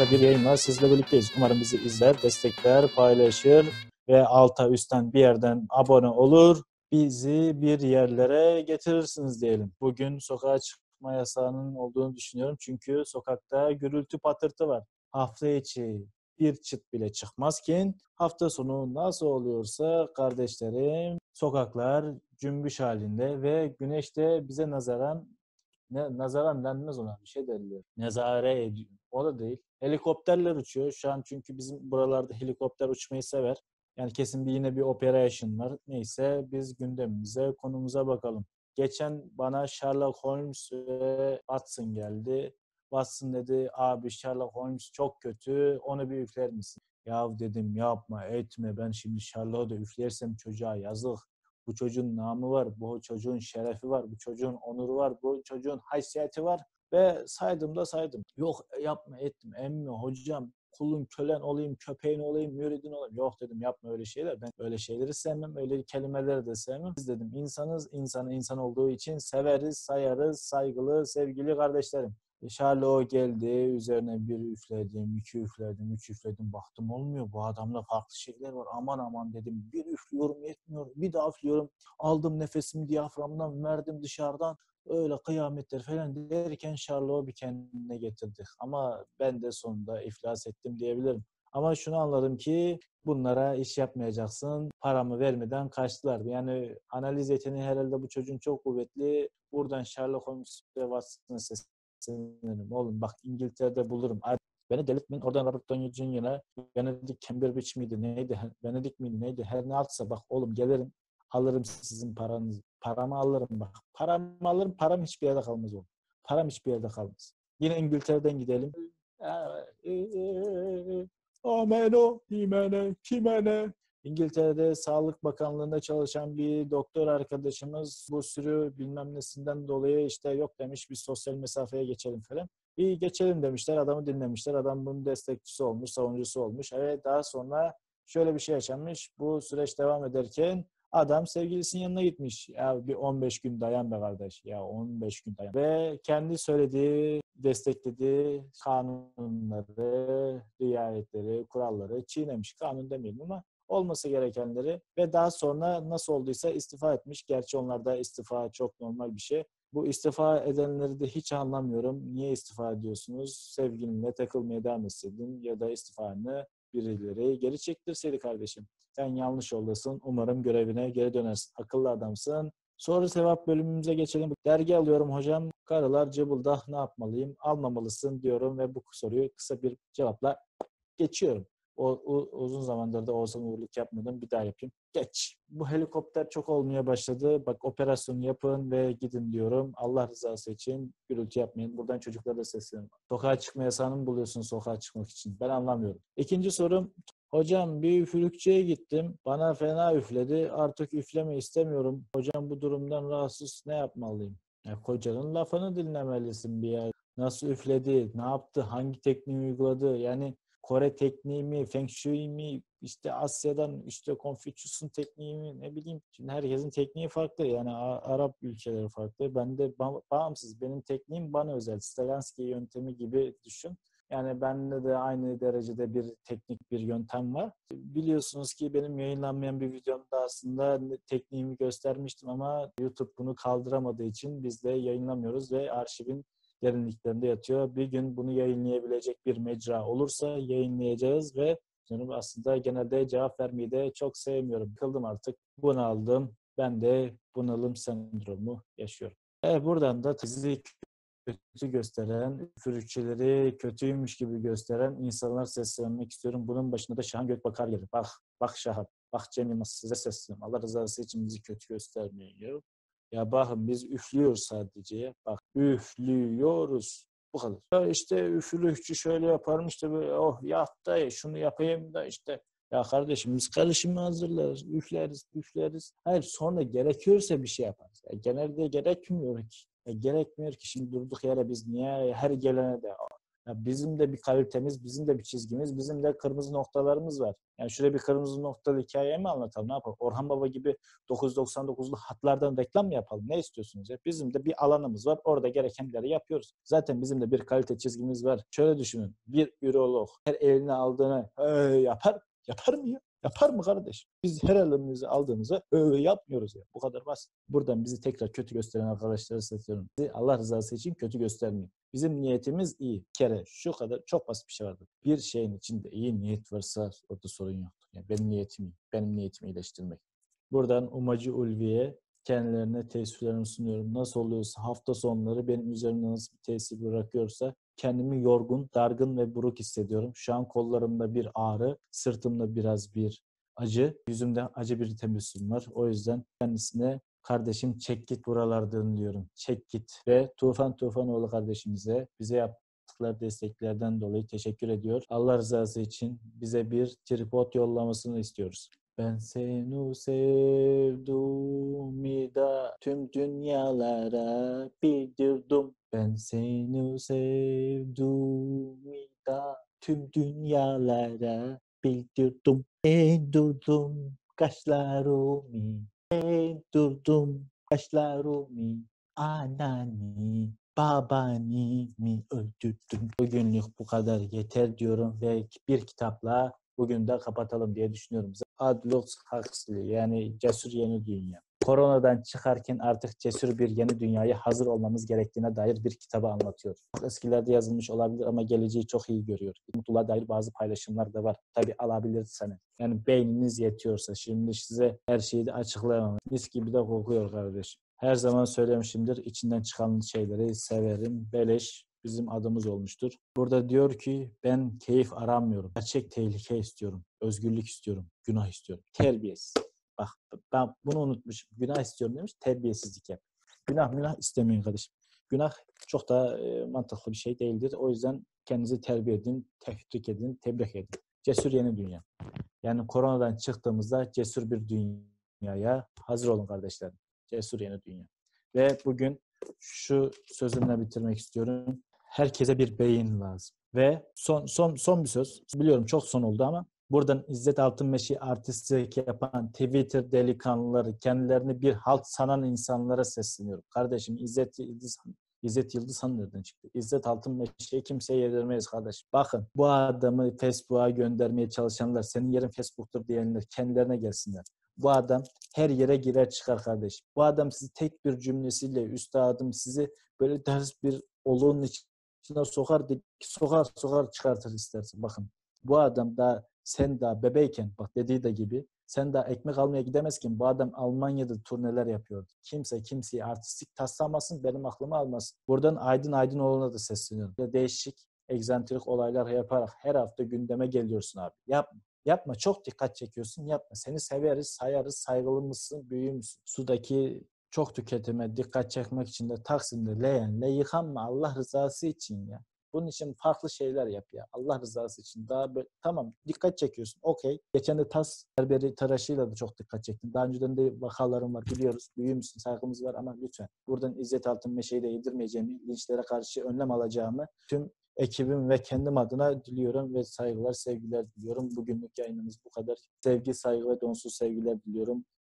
kısa bir yayınla sizle birlikteyiz. Umarım bizi izler, destekler, paylaşır ve alta üstten bir yerden abone olur. Bizi bir yerlere getirirsiniz diyelim. Bugün sokağa çıkma yasağının olduğunu düşünüyorum. Çünkü sokakta gürültü patırtı var. Hafta içi bir çıt bile çıkmazken hafta sonu nasıl oluyorsa kardeşlerim sokaklar cümbüş halinde ve güneş de bize nazaran denmez ona bir şey derler. Nezare ediyor. O da değil. Helikopterler uçuyor. Şu an çünkü bizim buralarda helikopter uçmayı sever. Yani kesin yine bir operation var. Neyse biz gündemimize, konumuza bakalım. Geçen bana Sherlock Holmes ve Watson geldi. Watson dedi abi Sherlock Holmes çok kötü onu bir üfler misin? Ya dedim yapma etme ben şimdi Sherlock'u da üflersem çocuğa yazık. Bu çocuğun namı var, bu çocuğun şerefi var, bu çocuğun onuru var, bu çocuğun haysiyeti var. Ve saydım da saydım. Yok yapma ettim emmi hocam kulun kölen olayım, köpeğin olayım, müridin olayım. Yok dedim yapma öyle şeyler. Ben öyle şeyleri sevmem, öyle kelimeleri de sevmem. Biz dedim insanız, insanı insan olduğu için severiz, sayarız, saygılı, sevgili kardeşlerim. Sherlock geldi, üzerine bir üfledim, iki üfledim, üç üfledim. Baktım olmuyor, bu adamda farklı şeyler var. Aman aman dedim, bir üflüyorum yetmiyor, bir daha üflüyorum. Aldım nefesimi diyaframdan, verdim dışarıdan. Öyle kıyametler falan derken Sherlock'u bir kendine getirdik. Ama ben de sonunda iflas ettim diyebilirim. Ama şunu anladım ki bunlara iş yapmayacaksın. Paramı vermeden kaçtılar. Yani analiz yeteneği herhalde bu çocuğun çok kuvvetli. Buradan Sherlock Holmes ve Watson'a seslenirim. Oğlum bak İngiltere'de bulurum. Beni delirtmeyin. Oradan Robert Downey Jr.'a Benedict Cumberbatch miydi neydi? Benedict miydi neydi? Her ne altsa bak oğlum gelirim. Alırım sizin paranızı. Paramı alırım bak. Paramı alırım. Param hiçbir yerde kalmaz oğlum. Param hiçbir yerde kalmaz. Yine İngiltere'den gidelim. Ameno, himene, kimene. İngiltere'de Sağlık Bakanlığı'nda çalışan bir doktor arkadaşımız bu sürü bilmem nesinden dolayı işte yok demiş bir sosyal mesafeye geçelim falan. İyi geçelim demişler. Adamı dinlemişler. Adam bunun destekçisi olmuş, savunucusu olmuş. Evet daha sonra şöyle bir şey yaşanmış. Bu süreç devam ederken adam sevgilisinin yanına gitmiş. Ya bir 15 gün dayan be kardeş. Ya 15 gün dayan. Ve kendi söylediği, desteklediği kanunları, riayetleri, kuralları çiğnemiş. Kanun demeyelim ama olması gerekenleri ve daha sonra nasıl olduysa istifa etmiş. Gerçi onlarda istifa çok normal bir şey. Bu istifa edenleri de hiç anlamıyorum. Niye istifa ediyorsunuz? Sevgilinle takılmaya devam etseydin ya da istifanı birileri geri çektirseydi kardeşim. Sen yanlış yoldasın. Umarım görevine geri dönersin. Akıllı adamsın. Soru cevap bölümümüze geçelim. Dergi alıyorum hocam. Karılar cıbıldak ne yapmalıyım? Almamalısın diyorum ve bu soruyu kısa bir cevapla geçiyorum. Uzun zamandır da Oğuzhan Uğurluk yapmıyordum. Bir daha yapayım. Geç. Bu helikopter çok olmaya başladı. Bak operasyonu yapın ve gidin diyorum. Allah rızası için gürültü yapmayın. Buradan çocuklara da sesleniyorum. Sokağa çıkma yasağını mı buluyorsun sokağa çıkmak için? Ben anlamıyorum. İkinci sorum. Hocam bir üfürükçüye gittim. Bana fena üfledi. Artık üfleme istemiyorum. Hocam bu durumdan rahatsız ne yapmalıyım? Ya kocanın lafını dinlemelisin bir yer. Nasıl üfledi? Ne yaptı? Hangi tekniği uyguladı? Yani Kore tekniği mi, Feng Shui mi, işte Asya'dan işte Confucius'un tekniği mi ne bileyim. Şimdi herkesin tekniği farklı yani Arap ülkeleri farklı. Ben de bağımsız. Benim tekniğim bana özel. Steganski yöntemi gibi düşün. Yani bende de aynı derecede bir teknik bir yöntem var. Biliyorsunuz ki benim yayınlanmayan bir videomda aslında tekniğimi göstermiştim ama YouTube bunu kaldıramadığı için biz de yayınlamıyoruz ve arşivin derinliklerinde yatıyor. Bir gün bunu yayınlayabilecek bir mecra olursa yayınlayacağız ve aslında genelde cevap vermeyi de çok sevmiyorum. Yıkıldım artık. Bunaldım. Ben de bunalım sendromu yaşıyorum. Buradan da sizi kötü gösteren, üfürükçüleri kötüymüş gibi gösteren insanlar seslenmek istiyorum. Bunun başında da Şahan Gökbakar gelir. Bak Şahan, bak Cem Yılmaz size sesleniyorum. Allah rızası için bizi kötü göstermeyin. Ya bakın biz üflüyoruz sadece. Bak üflüyoruz. Bu kadar. Ya işte üfürükçü şöyle yaparmış da böyle oh yat da şunu yapayım da işte. Ya kardeşim biz karışımı hazırlarız, üfleriz. Hayır sonra gerekiyorsa bir şey yaparız. Genelde gerekmiyor ki. Gerekmiyor ki şimdi durduk yere biz niye her gelene de Ya bizim de bir kalitemiz, bizim de bir çizgimiz, bizim de kırmızı noktalarımız var. Yani şuraya bir kırmızı noktalı hikaye mi anlatalım, ne yapalım? Orhan Baba gibi 999'lu hatlardan reklam mı yapalım? Ne istiyorsunuz ya? Bizim de bir alanımız var. Orada gerekenleri yapıyoruz. Zaten bizim de bir kalite çizgimiz var. Şöyle düşünün. Bir ürolog her eline aldığını yapar. Yapar mı ya? Yapar mı kardeş? Biz her elimizi aldığımızda yapmıyoruz ya. Bu kadar basit. Buradan bizi tekrar kötü gösteren arkadaşlara sesleniyorum. Bizi Allah rızası için kötü göstermeyin. Bizim niyetimiz iyi. Bir kere şu kadar çok basit bir şey vardır. Bir şeyin içinde iyi niyet varsa orada sorun yoktur. Yani benim niyetim iyi. Benim niyetimi iyileştirmek. Buradan Umacı Ulvi'ye kendilerine teessüflerimi sunuyorum. Nasıl oluyorsa hafta sonları benim üzerimde nasıl bir tesir bırakıyorsa kendimi yorgun, dargın ve buruk hissediyorum. Şu an kollarımda bir ağrı, sırtımda biraz bir acı, yüzümde acı bir tebessüm var. O yüzden kendisine kardeşim çek git buralardan diyorum. Çek git. Ve Tufan Tufanoğlu kardeşimize bize yaptıkları desteklerden dolayı teşekkür ediyor. Allah rızası için bize bir tripod yollamasını istiyoruz. Ben seni sevdim da tüm dünyalara bildirdim. Ben seni sevdim da tüm dünyalara bildirdim. Durdum kaşlarımı, durdum kaşlarımı, anani, babani mi öldürdüm. Bugünlük bu kadar yeter diyorum ve bir kitapla bugün de kapatalım diye düşünüyorum. Aldous Huxley, yani Cesur Yeni Dünya. Koronadan çıkarken artık cesur bir yeni dünyaya hazır olmamız gerektiğine dair bir kitabı anlatıyor. Çok eskilerde yazılmış olabilir ama geleceği çok iyi görüyor. Mutluluğa dair bazı paylaşımlar da var. Tabii alabilirsiniz. Yani beyniniz yetiyorsa, şimdi size her şeyi de açıklayamam. Mis gibi de kokuyor kardeşim. Her zaman söylemişimdir, içinden çıkan şeyleri severim. Beleş bizim adımız olmuştur. Burada diyor ki ben keyif aramıyorum. Gerçek tehlike istiyorum. Özgürlük istiyorum. Günah istiyorum. Terbiyesiz. Bak ben bunu unutmuşum. Günah istiyorum demiş. Terbiyesizlik yap. Günah istemeyin kardeşim. Günah çok da mantıklı bir şey değildir. O yüzden kendinizi terbiye edin, tebrik edin, tebrik edin. Cesur yeni dünya. Yani koronadan çıktığımızda cesur bir dünyaya hazır olun kardeşlerim. Cesur yeni dünya. Ve bugün şu sözümle bitirmek istiyorum. Herkese bir beyin lazım. Ve son bir söz. Biliyorum çok son oldu ama buradan İzzet Altınmeşe artistlik yapan Twitter delikanlıları, kendilerini bir halt sanan insanlara sesleniyorum. Kardeşim İzzet Yıldızhan nereden çıktı? İzzet Altınmeşe'yi kimseye yedirmeyiz kardeşim. Bakın bu adamı Facebook'a göndermeye çalışanlar, senin yerin Facebook'tur diyenler kendilerine gelsinler. Bu adam her yere girer çıkar kardeşim. Bu adam sizi tek bir cümlesiyle üstadım sizi böyle ters bir olağun içine sokar çıkartır istersen. Bakın bu adam da sen daha bebeyken bak dediği de gibi sen daha ekmek almaya gidemezken bu adam Almanya'da turneler yapıyordu. Kimse kimseyi artistik taslamasın, benim aklımı almasın. Buradan Aydın Aydınoğlu'na da sesleniyorum. Değişik, egzantrik olaylar yaparak her hafta gündeme geliyorsun abi. Yapma. Yapma. Çok dikkat çekiyorsun. Yapma. Seni severiz, sayarız, saygılı mısın, büyüğü müsün? Sudaki çok tüketime dikkat çekmek için de Taksim'de leğenle yıkanma Allah rızası için ya. Bunun için farklı şeyler yap ya. Allah rızası için. Daha böyle, tamam dikkat çekiyorsun. Okey. Geçen de tas berberi tıraşıyla da çok dikkat çektim. Daha önceden de vakalarım var biliyoruz. Büyüğü müsün, saygımız var ama lütfen. Buradan İzzet Altınmeşe'yi de yedirmeyeceğimi, linçlere karşı önlem alacağımı tüm ekibim ve kendim adına diliyorum ve saygılar, sevgiler diliyorum. Bugünlük yayınımız bu kadar. Sevgi, saygı ve donsuz sevgiler diliyorum.